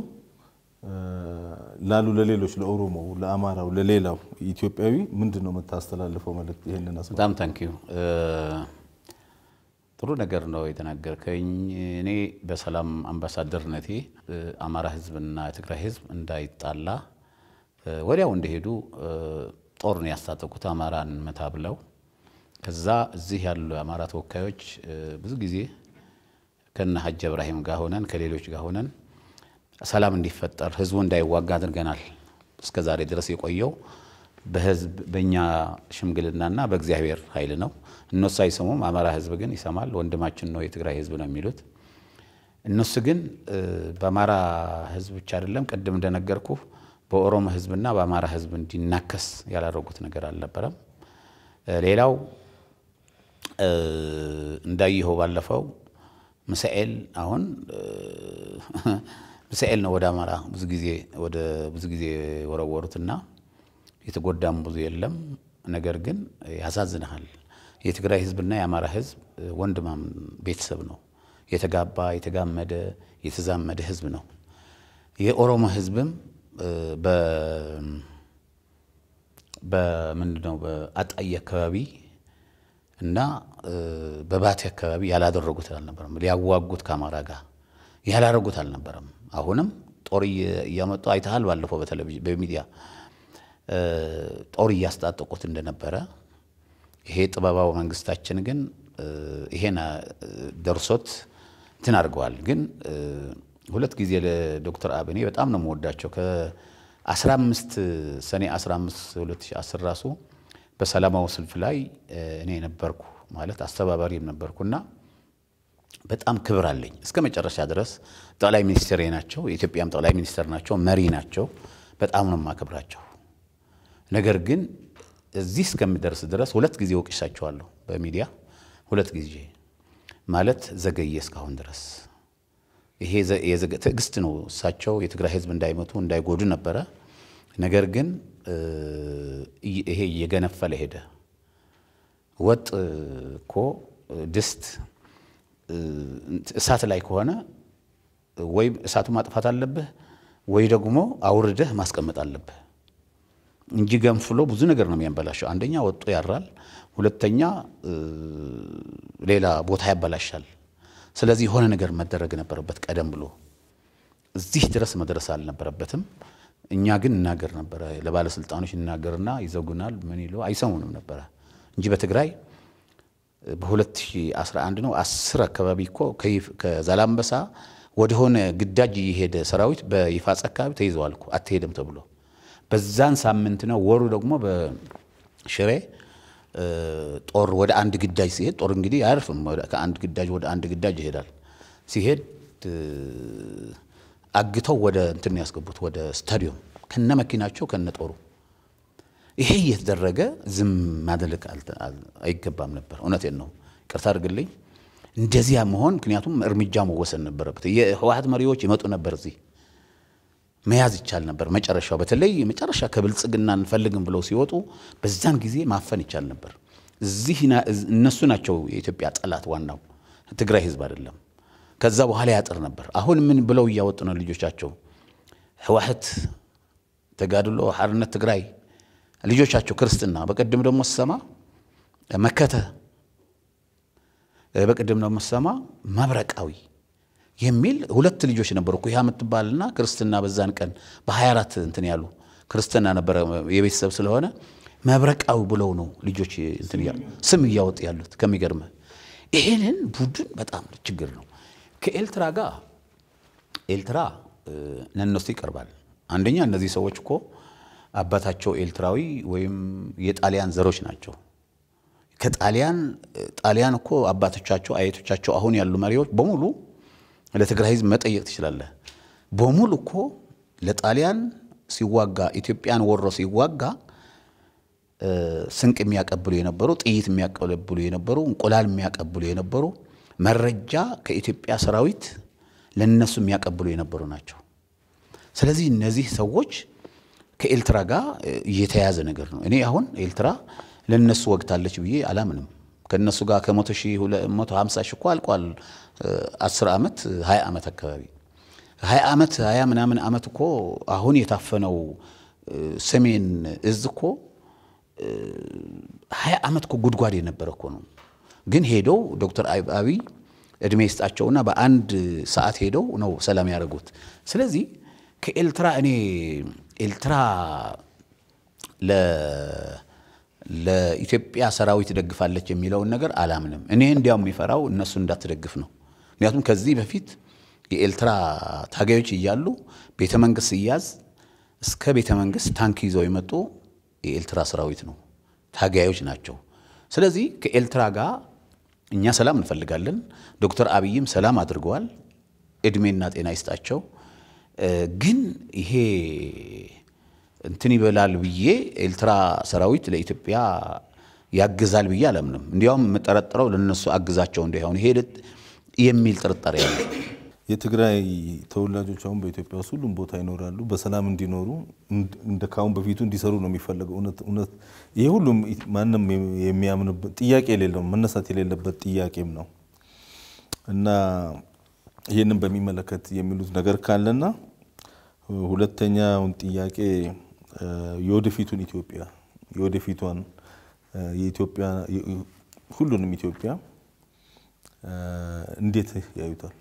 ላሉ ለሌሎች ለኦሮሞ ለአማራው ለሌላው ኢትዮጵያዊ ምንድነው መታስተላልፈው ማለት ይሄንን አስበው በጣም ታንኪዩ ጥሩ ነገር ነው የተናገርከኝ እኔ በሰላም አምባሳደርነቴ አማራ ህዝብና ትግራይ ህዝብ እንዳይጣላ ወዲያው እንደሄዱ ጦር ነው ያስታጠቁት አማራን መታብለው ከዛ እዚህ ያሉ አማራ ተወካዮች ብዙ ጊዜ ከነ ሐጅ ኢብራሂም ጋር ሆነን ከሌሎች ጋር ሆነን ሰላም እንዲፈጠር ህዝቡ እንዳይዋጋ አድርገናል እስከዛሬ ድረስ የቆየው በህዝብ በእኛ ሽምግልናና በእግዚአብሔር ኃይል ነው እነሱ አይሰሙም አማራ ህዝብ ግን ይሰማል ወንድማችን ነው የትግራይ ህዝብ ነው የሚሉት እነሱ ግን በአማራ ህዝብ ብቻ አይደለም ቀደም እንደነገርኩ በኦሮሞ ህዝብና በአማራ ህዝብ እንዲናከስ ያላረጉት ነገር አልነበረም ሌላው እንዳይሆ ባለፈው ሚሳኤል አሁን ሚሳኤል ነው ወደ አማራ ብዙ ጊዜ ወደ ብዙ ጊዜ ወረወሩትና የተጎዳም ብዙ የለም ነገር ግን ያሳዝናል የትግራይ ህዝብና የአማራ ህዝብ ወንድማም ቤተሰብ ነው የተጋባ የተጋመደ የተዛመደ ህዝብ ነው የኦሮሞ ህዝብም በ በምንድነው በአጣይ አካባቢ እና በባቲ አካባቢ ያላደረጉት አልነበረም ሊያዋጉት ከአማራ ጋር ያላደረጉት አልነበረም አሁንም ጦር ያመጡ አይተሃል ባለፈው በቴሌቪዥን በሚዲያ ጦር ያስታጠቁት እንደነበረ ይሄ ጥበባው መንግስታችን ግን ይሄና ደርሶት ተናርገዋል ግን ሁለት ጊዜ ለዶክተር አብኔ በጣም ነው የምወዳቸው ከ15 ሰኔ አስራ አምስት ሁለት ሺህ አስር ራሱ በሰላማው ሰልፍ ላይ እኔ ነበርኩ ማለት አስተባባሪም ነበርኩና በጣም ክብር አለኝ እስከ መጨረሻ ድረስ ጠቅላይ ሚኒስትር ናቸው የኢትዮጵያም ጠቅላይ ሚኒስትር ናቸው መሪ ናቸው በጣም ነው ማከብራቸው ነገር ግን እዚህ እስከምደርስ ድረስ ሁለት ጊዜ ወቅሻቸዋለሁ በሚዲያ ሁለት ጊዜ ማለት ዘገየ እስካሁን ድረስ ይሄ የዘገ ትግስት ነው እሳቸው የትግራይ ህዝብ እንዳይመቱ እንዳይጎዱ ነበር ነገር ግን ይሄ የገነፈለ ሄደ ወጥ ኮ ድስት እሳት ላይ ከሆነ ወይ እሳቱ ማጥፋት አለብህ ወይ ደግሞ አውርደህ ማስቀመጥ አለብህ እንጂ ገንፍሎ ብዙ ነገር ነው የሚያበላሸው አንደኛ ወጥቶ ያራል ሁለተኛ ሌላ ቦታ ያበላሻል ስለዚህ ሆነ ነገር መደረግ ነበርበት ቀደም ብሎ እዚህ ድረስ መድረስ አልነበረበትም እኛ ግን እናገር ነበር ለባለስልጣኖች እናገርና ይዘጉናል ምን ይሉ አይሰሙንም ነበር እንጂ በትግራይ በ2011 ነው አስር አካባቢ እኮ ከዛላምበሳ ወደ ሆነ ግዳጅ ይሄደ ሰራዊት በይፋጽ አካባቢ ተይዘዋል እኮ አትሄድም ተብሎ በዛን ሳምንት ነው ወሩ ደግሞ በሽሬ ጦር ወደ አንድ ግዳጅ ሲሄድ ጦር እንግዲህ ያርፍም ከአንድ ግዳጅ ወደ አንድ ግዳጅ ይሄዳል ሲሄድ አግተው ወደ እንትን ያስገቡት ወደ ስታዲየም ከነ መኪናቸው ከነ ጦሩ ይሄ እየተደረገ ዝም ማድረግ አይገባም ነበር እውነቴን ነው ቅርታ አድርግልኝ እንደዚህ ያመሆን ምክንያቱም እርምጃ መወሰን ነበረበት የህወሓት መሪዎች ይመጡ ነበር እዚህ መያዝ ይቻል ነበር መጨረሻው በተለይ መጨረሻ ከብልጽግና እንፈልግም ብለው ሲወጡ በዛን ጊዜ ማፈን ይቻል ነበር እዚህ እነሱ ናቸው የኢትዮጵያ ጠላት ዋናው ትግራይ ህዝብ አይደለም ከዛ በኋላ ያጥር ነበር አሁን ምን ብለው ያወጡ ነው ልጆቻቸው ህወሓት ተጋድሎ ሓርነት ትግራይ ልጆቻቸው ክርስትና በቀደም ደግሞ ሰማ መከተ በቀደም ደግሞ ሰማ መብረቃዊ የሚል ሁለት ልጆች ነበሩ እኮ ያ ምትባልና ክርስትና በዛን ቀን በ24 እንትን ያሉ ክርስትና ነበር የቤተሰብ ስለሆነ መብረቃዊ ብለው ነው ልጆች እንትን ያሉ ስም ያወጡ ያሉት ከሚገርም ይሄንን ቡድን በጣም ችግር ነው ከኤልትራ ጋር ኤልትራ ለነሱ ይቀርባል አንደኛ እነዚህ ሰዎች እኮ አባታቸው ኤልትራዊ ወይም የጣሊያን ዘሮች ናቸው ከጣሊያን ጣሊያን እኮ አባቶቻቸው አያቶቻቸው አሁን ያሉ መሪዎች በሙሉ ለትግራይ ህዝብ መጠየቅ ትችላለ በሙሉ እኮ ለጣሊያን ሲዋጋ ኢትዮጵያን ወሮ ሲዋጋ ስንቅ የሚያቀብሉ የነበሩ ጥይት የሚያቀብሉ የነበሩ እንቁላል የሚያቀብሉ የነበሩ መረጃ ከኢትዮጵያ ሰራዊት ለነሱ የሚያቀብሉ የነበሩ ናቸው ስለዚህ እነዚህ ሰዎች ከኤልትራ ጋር እየተያዘ ነገር ነው እኔ አሁን ኤልትራ ለነሱ ወግታለች ብዬ አላምንም ከነሱ ጋር ከ100 ሺህ መቶ ሃምሳ ሺህ እኮ አልቋል አስር አመት ሃያ አመት አካባቢ ሃያ አመት ሃያ ምናምን አመት እኮ አሁን የታፈነው ሰሜን እዝ እኮ ሃያ አመት እኮ ጉድጓድ የነበረ እኮ ነው ግን ሄደው ዶክተር አብይ እድሜ ይስጣቸውና በአንድ ሰዓት ሄደው ነው ሰላም ያደረጉት ስለዚህ ከኤልትራ እኔ ኤልትራ ለ ለኢትዮጵያ ሰራዊት ደግፋለች የሚለው ነገር አላምንም እኔ እንዲያውም የሚፈራው እነሱ እንዳትደግፍ ነው ምክንያቱም ከዚህ በፊት የኤልትራ ታጋዮች ይያሉ ቤተ መንግስት ይያዝ እስከ ቤተ መንግስት ታንክ ይዘው ይመጡ የኤልትራ ሰራዊት ነው ታጋዮች ናቸው ስለዚህ ከኤልትራ ጋር እኛ ሰላም እንፈልጋለን ዶክተር አብይም ሰላም አድርገዋል እድሜና ጤና ይስጣቸው ግን ይሄ እንትን ይበላል ብዬ ኤልትራ ሰራዊት ለኢትዮጵያ ያግዛል ብዬ አላምንም እንዲያውም መጠረጥረው ለነሱ አግዛቸው እንደሆነ ሄደት የሚል ጥርጣሬ ያለ የትግራይ ተወላጆች አሁን በኢትዮጵያ ውስጥ ሁሉም ቦታ ይኖራሉ በሰላም እንዲኖሩ እንደካውን በፊቱ እንዲሰሩ ነው የሚፈልገው እውነት እውነት ይሄ ሁሉም ማንንም የሚያምንበት ጥያቄ የሌለው መነሳት የሌለበት ጥያቄም ነው እና ይሄንን በሚመለከት የሚሉት ነገር ካለና ሁለተኛው ጥያቄ የወደፊቱን ኢትዮጵያ የወደፊቷን የኢትዮጵያ ሁሉንም ኢትዮጵያ እንዴት ያዩታል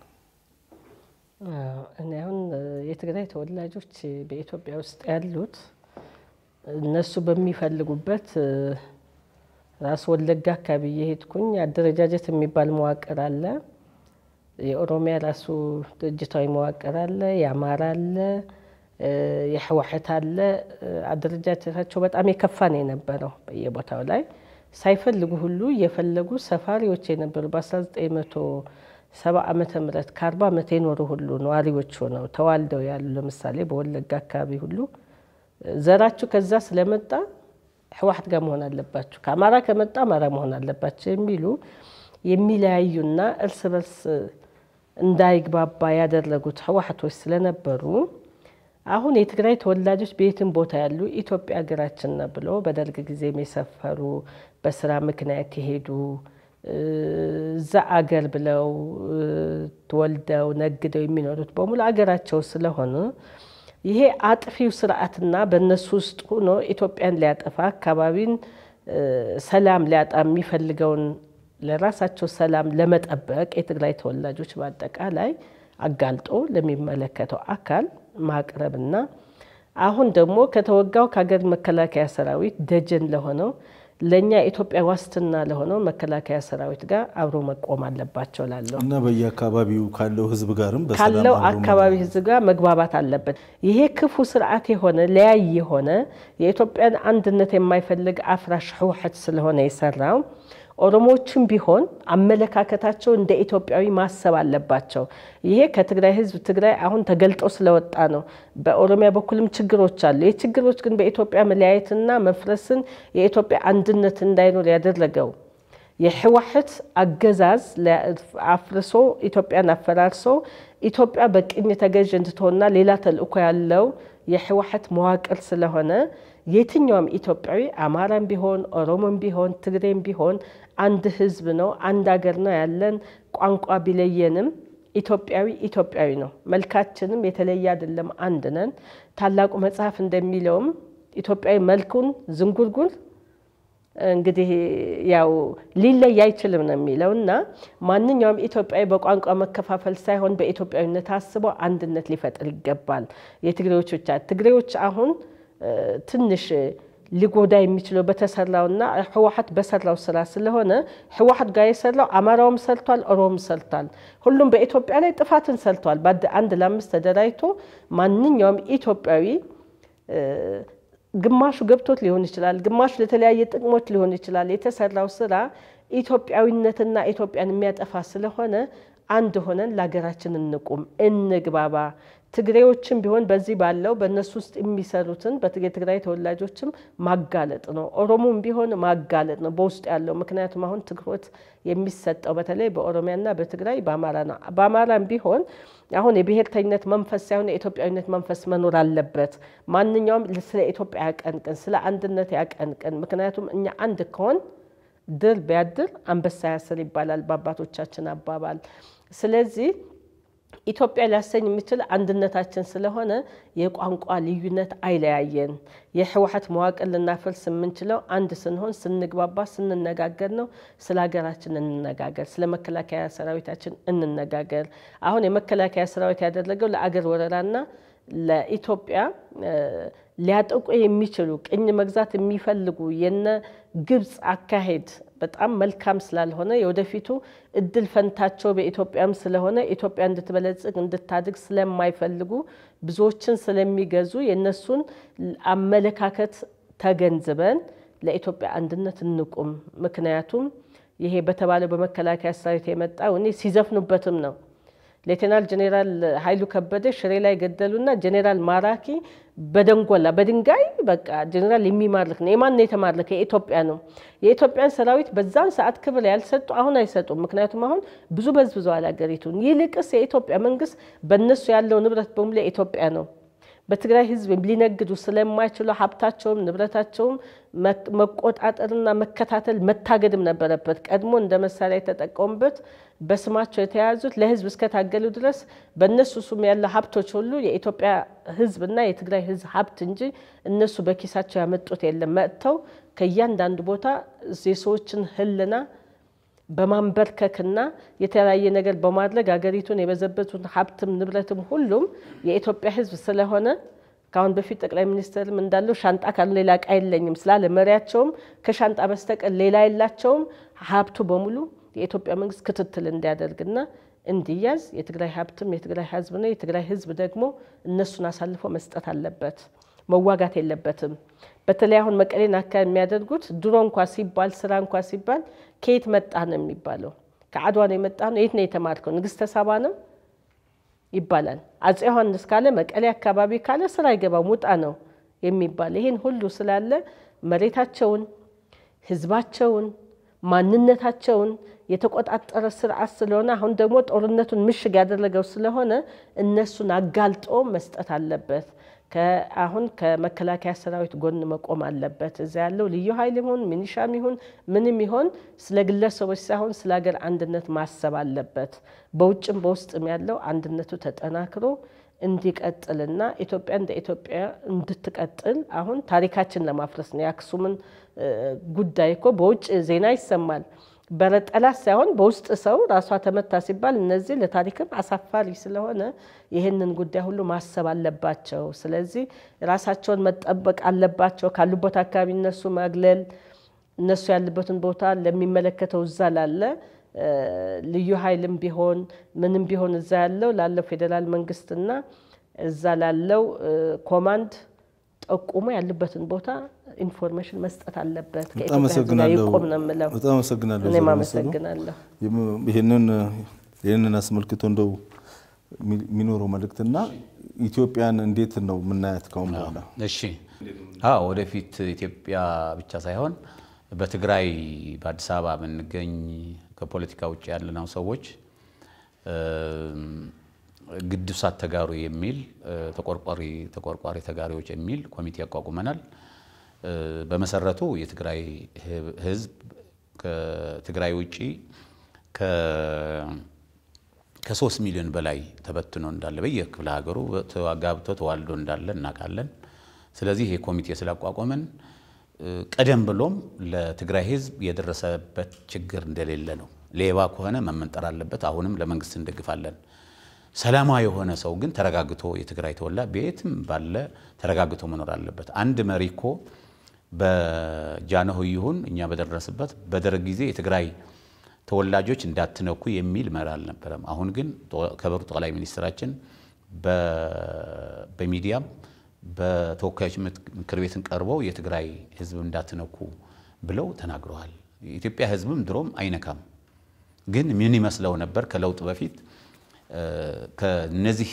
እኔ አሁን የትግራይ ተወላጆች በኢትዮጵያ ውስጥ ያሉት እነሱ በሚፈልጉበት ራስ ወለጋ አካባቢ የሄድኩኝ አደረጃጀት የሚባል መዋቅር አለ የኦሮሚያ ራሱ ድርጅታዊ መዋቅር አለ የአማራ አለ የህወሓት አለ አደረጃጀታቸው በጣም የከፋ ነው የነበረው በየቦታው ላይ ሳይፈልጉ ሁሉ የፈለጉ ሰፋሪዎች የነበሩ በ1970 ዓመተ ምህረት ከ40 ዓመት የኖሩ ሁሉ ነዋሪዎች ሆነው ተዋልደው ያሉ ለምሳሌ በወለጋ አካባቢ ሁሉ ዘራችሁ ከዛ ስለመጣ ህወሓት ጋር መሆን አለባችሁ ከአማራ ከመጣ አማራ መሆን አለባችሁ የሚሉ የሚለያዩና እርስ በርስ እንዳይግባባ ያደረጉት ህወሓቶች ስለነበሩ አሁን የትግራይ ተወላጆች በየትም ቦታ ያሉ ኢትዮጵያ ሀገራችን ነው ብለው በደርግ ጊዜ የሰፈሩ በስራ ምክንያት ይሄዱ እዛ አገር ብለው ተወልደው ነግደው የሚኖሩት በሙሉ አገራቸው ስለሆነ ይሄ አጥፊው ስርዓትና በእነሱ ውስጥ ሆኖ ኢትዮጵያን ሊያጠፋ አካባቢን ሰላም ሊያጣ የሚፈልገውን ለራሳቸው ሰላም ለመጠበቅ የትግራይ ተወላጆች በአጠቃላይ አጋልጦ ለሚመለከተው አካል ማቅረብና አሁን ደግሞ ከተወጋው ከሀገር መከላከያ ሰራዊት ደጀን ለሆነው ለኛ ኢትዮጵያ ዋስትና ለሆነው መከላከያ ሰራዊት ጋር አብሮ መቆም አለባቸው ላለው እና በየአካባቢው ካለው ህዝብ ጋርም በሰላም ካለው አካባቢ ህዝብ ጋር መግባባት አለበት ይሄ ክፉ ስርዓት የሆነ ለያይ የሆነ የኢትዮጵያን አንድነት የማይፈልግ አፍራሽ ህወሓት ስለሆነ ይሰራው ኦሮሞዎችም ቢሆን አመለካከታቸው እንደ ኢትዮጵያዊ ማሰብ አለባቸው ይሄ ከትግራይ ህዝብ ትግራይ አሁን ተገልጦ ስለወጣ ነው በኦሮሚያ በኩልም ችግሮች አሉ የችግሮች ግን በኢትዮጵያ መለያየትና መፍረስን የኢትዮጵያ አንድነት እንዳይኖር ያደረገው የህወሓት አገዛዝ ለአፍርሶ ኢትዮጵያን አፈራርሶ ኢትዮጵያ በቅኝ ተገዥ እንድትሆንና ሌላ ተልእኮ ያለው የህወሓት መዋቅር ስለሆነ የትኛውም ኢትዮጵያዊ አማራም ቢሆን ኦሮሞም ቢሆን ትግሬም ቢሆን አንድ ህዝብ ነው አንድ ሀገር ነው ያለን ቋንቋ ቢለየንም ኢትዮጵያዊ ኢትዮጵያዊ ነው መልካችንም የተለየ አይደለም አንድ ነን ታላቁ መጽሐፍ እንደሚለውም ኢትዮጵያዊ መልኩን ዝንጉርጉር እንግዲህ ያው ሊለይ አይችልም ነው የሚለውና ማንኛውም ኢትዮጵያዊ በቋንቋ መከፋፈል ሳይሆን በኢትዮጵያዊነት አስቦ አንድነት ሊፈጥር ይገባል የትግሬዎች ብቻ ትግሬዎች አሁን ትንሽ ሊጎዳ የሚችለው በተሰራውና ህወሓት በሰራው ስራ ስለሆነ ህወሓት ጋር የሰራው አማራውም ሰርቷል ኦሮሞም ሰርቷል ሁሉም በኢትዮጵያ ላይ ጥፋትን ሰርቷል ባድ አንድ ለአምስት ተደራይቶ ማንኛውም ኢትዮጵያዊ ግማሹ ገብቶት ሊሆን ይችላል ግማሹ ለተለያየ ጥቅሞች ሊሆን ይችላል የተሰራው ስራ ኢትዮጵያዊነትና ኢትዮጵያን የሚያጠፋ ስለሆነ አንድ ሆነን ለሀገራችን እንቁም እንግባባ ትግሬዎችም ቢሆን በዚህ ባለው በእነሱ ውስጥ የሚሰሩትን በትግራይ ተወላጆችም ማጋለጥ ነው ኦሮሞም ቢሆን ማጋለጥ ነው በውስጥ ያለው ምክንያቱም አሁን ትግሮት የሚሰጠው በተለይ በኦሮሚያና በትግራይ በአማራ ነው በአማራም ቢሆን አሁን የብሔርተኝነት መንፈስ ሳይሆን የኢትዮጵያዊነት መንፈስ መኖር አለበት ማንኛውም ስለ ኢትዮጵያ ያቀንቅን ስለ አንድነት ያቀንቅን ምክንያቱም እኛ አንድ ከሆን ድል ቢያድር አንበሳ ያስር ይባላል በአባቶቻችን አባባል ስለዚህ ኢትዮጵያ ሊያሰኝ የሚችል አንድነታችን ስለሆነ የቋንቋ ልዩነት አይለያየን የህወሓት መዋቅር ልናፈርስ የምንችለው አንድ ስንሆን ስንግባባ ስንነጋገር ነው ስለ ሀገራችን እንነጋገር ስለ መከላከያ ሰራዊታችን እንነጋገር አሁን የመከላከያ ሰራዊት ያደረገው ለአገር ወረራና ለኢትዮጵያ ሊያጠቁ የሚችሉ ቅኝ መግዛት የሚፈልጉ የነ ግብጽ አካሄድ በጣም መልካም ስላልሆነ የወደፊቱ እድል ፈንታቸው በኢትዮጵያም ስለሆነ ኢትዮጵያ እንድትበለጽግ እንድታድግ ስለማይፈልጉ ብዙዎችን ስለሚገዙ የነሱን አመለካከት ተገንዝበን ለኢትዮጵያ አንድነት እንቁም ምክንያቱም ይሄ በተባለው በመከላከያ ሰራዊት የመጣው እኔ ሲዘፍኑበትም ነው ሌተናል ጀነራል ኃይሉ ከበደ ሽሬ ላይ ገደሉና ጀነራል ማራኪ በደንጎላ በድንጋይ በቃ ጀነራል የሚማርክ ነው የማን ነው የተማረከ የኢትዮጵያ ነው የኢትዮጵያን ሰራዊት በዛን ሰዓት ክብር ያልሰጡ አሁን አይሰጡም ምክንያቱም አሁን ብዙ በዝብዘዋል አገሪቱን ይልቅስ የኢትዮጵያ መንግስት በእነሱ ያለው ንብረት በሙሉ የኢትዮጵያ ነው በትግራይ ህዝብ ሊነግዱ ስለማይችሉ ሀብታቸውም ንብረታቸውም መቆጣጠርና መከታተል መታገድም ነበረበት ቀድሞ እንደ መሳሪያ የተጠቀሙበት በስማቸው የተያዙት ለህዝብ እስከታገሉ ድረስ በእነሱ ስም ያለ ሀብቶች ሁሉ የኢትዮጵያ ህዝብና የትግራይ ህዝብ ሀብት እንጂ እነሱ በኪሳቸው ያመጡት የለም መጥተው ከያንዳንዱ ቦታ የሰዎችን ህልና በማንበርከክና የተለያየ ነገር በማድረግ ሀገሪቱን የበዘበቱን ሀብትም ንብረትም ሁሉም የኢትዮጵያ ህዝብ ስለሆነ ካሁን በፊት ጠቅላይ ሚኒስትርም እንዳለው ሻንጣ ካለ ሌላ ቃ የለኝም ስላለ መሪያቸውም ከሻንጣ በስተቀር ሌላ የላቸውም ሀብቱ በሙሉ የኢትዮጵያ መንግስት ክትትል እንዲያደርግና እንዲያዝ የትግራይ ሀብትም የትግራይ ህዝብ ነው የትግራይ ህዝብ ደግሞ እነሱን አሳልፎ መስጠት አለበት መዋጋት የለበትም በተለይ አሁን መቀሌን አካባቢ የሚያደርጉት ድሮ እንኳን ሲባል ስራ እንኳን ሲባል ከየት መጣ ነው የሚባለው ከአድዋ ነው የመጣ ነው የት ነው የተማርከው ንግስተ ሳባ ነው ይባላል አጼ ዮሐንስ ካለ መቀሌ አካባቢ ካለ ስራ ይገባው ሙጣ ነው የሚባል ይሄን ሁሉ ስላለ መሬታቸውን ህዝባቸውን ማንነታቸውን የተቆጣጠረ ስርዓት ስለሆነ አሁን ደግሞ ጦርነቱን ምሽግ ያደረገው ስለሆነ እነሱን አጋልጦ መስጠት አለበት ከአሁን ከመከላከያ ሰራዊት ጎን መቆም አለበት እዛ ያለው ልዩ ኃይል ይሁን ሚኒሻም ይሁን ምንም ይሁን ስለ ግለሰቦች ሳይሆን ስለ ሀገር አንድነት ማሰብ አለበት በውጭም በውስጥም ያለው አንድነቱ ተጠናክሮ እንዲቀጥልና ኢትዮጵያ እንደ ኢትዮጵያ እንድትቀጥል አሁን ታሪካችን ለማፍረስ ነው ያክሱምን ጉዳይ እኮ በውጭ ዜና ይሰማል በረጠላት ሳይሆን በውስጥ ሰው ራሷ ተመታ ሲባል እነዚህ ለታሪክም አሳፋሪ ስለሆነ ይሄንን ጉዳይ ሁሉ ማሰብ አለባቸው ስለዚህ ራሳቸውን መጠበቅ አለባቸው ካሉበት አካባቢ እነሱ ማግለል እነሱ ያሉበትን ቦታ ለሚመለከተው እዛ ላለ ልዩ ኃይልም ቢሆን ምንም ቢሆን እዛ ያለው ላለው ፌደራል መንግስትና እዛ ላለው ኮማንድ ጠቁሞ ያለበትን ቦታ ኢንፎርሜሽን መስጠት አለበት ከኢትዮጵያ ይቆም ነው ማለት በጣም አመሰግናለሁ እኔ ማመሰግናለሁ ይሄንን ይሄንን አስመልክቶ እንደው ሚኖረው መልእክትና ኢትዮጵያን እንዴት ነው ምናያት ካሁን በኋላ እሺ አዎ ወደፊት ኢትዮጵያ ብቻ ሳይሆን በትግራይ በአዲስ አበባ ምንገኝ ከፖለቲካ ውጭ ያለነው ሰዎች ግድብሳት ተጋሩ የሚል ተቆርቋሪ ተቆርቋሪ ተጋሪዎች የሚል ኮሚቴ ያቋቁመናል በመሰረቱ የትግራይ ህዝብ ከትግራይ ውጪ ከ ከ3 ሚሊዮን በላይ ተበትኖ እንዳለ በየክፍለ ሀገሩ ተዋጋብቶ ተዋልዶ እንዳለ እናቃለን ስለዚህ ይሄ ኮሚቴ ስላቋቋመን ቀደም ብሎም ለትግራይ ህዝብ የደረሰበት ችግር እንደሌለ ነው ሌባ ከሆነ መመንጠር አለበት አሁንም ለመንግስት እንደግፋለን ሰላማዊ የሆነ ሰው ግን ተረጋግቶ የትግራይ ተወላ ቤትም ባለ ተረጋግቶ መኖር አለበት አንድ መሪኮ በጃነሆ ይሁን እኛ በደረሰበት በደረግ ጊዜ የትግራይ ተወላጆች እንዳትነኩ የሚል መራል ነበርም አሁን ግን ከበሩ ጠቅላይ ሚኒስትራችን በሚዲያም በተወካዮች ምክር ቤትን ቀርበው የትግራይ ህዝብ እንዳትነኩ ብለው ተናግረዋል ኢትዮጵያ ህዝብም ድሮም አይነካም ግን ምን ይመስለው ነበር ከለውጥ በፊት ከነዚህ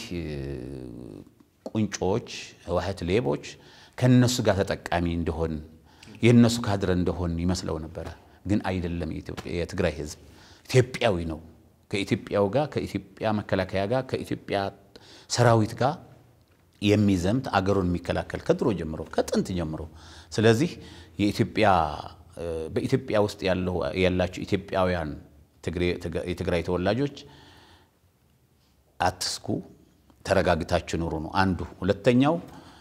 ቁንጮች ህዋሃት ሌቦች ከነሱ ጋር ተጠቃሚ እንደሆን የነሱ ካድረ እንደሆን ይመስለው ነበር ግን አይደለም የትግራይ ህዝብ ኢትዮጵያዊ ነው ከኢትዮጵያው ጋር ከኢትዮጵያ መከላከያ ጋር ከኢትዮጵያ ሰራዊት ጋር የሚዘምት አገሩን የሚከላከል ከድሮ ጀምሮ ከጥንት ጀምሮ ስለዚህ የኢትዮጵያ በኢትዮጵያ ውስጥ ያለው ያላችሁ ኢትዮጵያውያን የትግራይ ተወላጆች አትስኩ ተረጋግታችሁ ኑሩ ነው አንዱ ሁለተኛው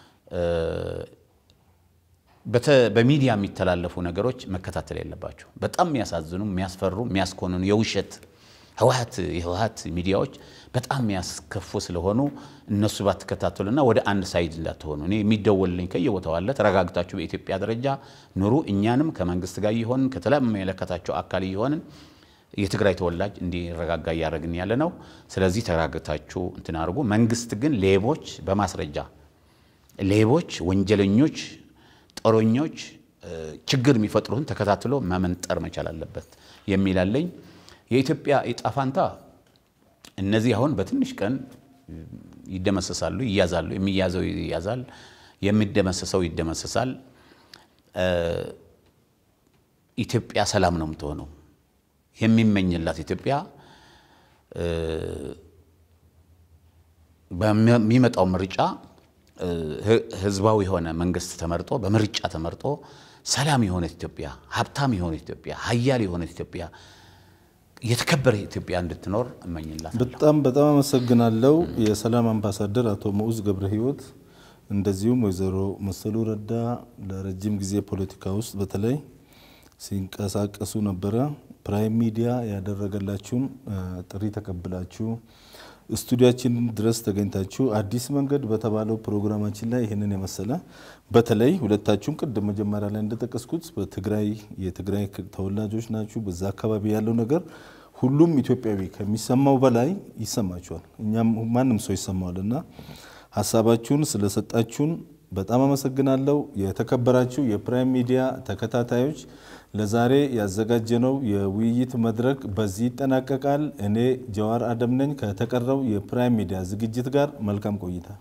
በሚዲያ የሚተላለፉ ነገሮች መከታተል ያለባቸው በጣም የሚያሳዝኑ የሚያስፈሩ የሚያስኮኑን የውሸት ህዋሃት የህዋሃት ሚዲያዎች በጣም የሚያስከፉ ስለሆኑ እነሱ ባትከታተሉና ወደ አንድ ሳይድ እንዳትሆኑ እኔ የሚደወልልኝ ከየቦታው አለ ተረጋግታችሁ በኢትዮጵያ ደረጃ ኑሩ እኛንም ከመንግስት ጋር ይሆን ከተለያዩ መለከታቸው አካል ይሆን የትግራይ ተወላጅ እንዲረጋጋ ያረግን ያለ ነው ስለዚህ ተረጋግታችሁ እንትን አርጉ መንግስት ግን ሌቦች በማስረጃ ሌቦች ወንጀለኞች ጦረኞች ችግር የሚፈጥሩን ተከታትሎ ማመንጠር መቻል አለበት የሚላለኝ የኢትዮጵያ ኢጣፋንታ እነዚህ አሁን በትንሽ ቀን ይደመሰሳሉ ይያዛሉ የሚያዘው ይያዛል የሚደመሰሰው ይደመሰሳል ኢትዮጵያ ሰላም ነው የምትሆነው የሚመኝላት ኢትዮጵያ በሚመጣው ምርጫ ህዝባዊ የሆነ መንግስት ተመርጦ በምርጫ ተመርጦ ሰላም የሆነ ኢትዮጵያ ሀብታም የሆነ ኢትዮጵያ ሀያል የሆነ ኢትዮጵያ የተከበረ ኢትዮጵያ እንድትኖር እመኝላታለሁ በጣም በጣም አመሰግናለሁ የሰላም አምባሳደር አቶ ሙኡዝ ገብረ ህይወት እንደዚሁም ወይዘሮ መሰሉ ረዳ ለረጅም ጊዜ ፖለቲካ ውስጥ በተለይ ሲንቀሳቀሱ ነበር ፕራይም ሚዲያ ያደረገላችሁን ጥሪ ተቀብላችሁ ስቱዲያችን ድረስ ተገኝታችሁ አዲስ መንገድ በተባለው ፕሮግራማችን ላይ ይሄንን የመሰለ በተለይ ሁለታችሁም ቀደም መጀመሪያ ላይ እንደተቀስኩት በትግራይ የትግራይ ተወላጆች ናችሁ በዛ አካባቢ ያለው ነገር ሁሉም ኢትዮጵያዊ ከሚሰማው በላይ ይሰማችኋል እኛም ማንንም ሰው ይሰማዋልና ሐሳባችሁን ስለሰጣችሁን በጣም አመሰግናለሁ የተከበራችሁ የፕራይም ሚዲያ ተከታታዮች ለዛሬ ያዘጋጀነው የውይይት መድረክ በዚህ ተጠናቀቃል እኔ ጀዋር አደም ነኝ ከተቀረው የፕራይም ሚዲያ ዝግጅት ጋር መልካም ቆይታ